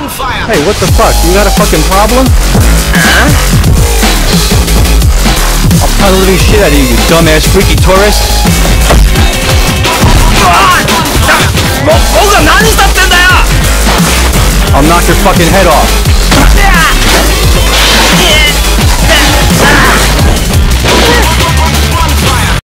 Hey, what the fuck? You got a fucking problem? I'll puddle the shit out of you, you dumbass freaky tourist. I'll knock your fucking head off.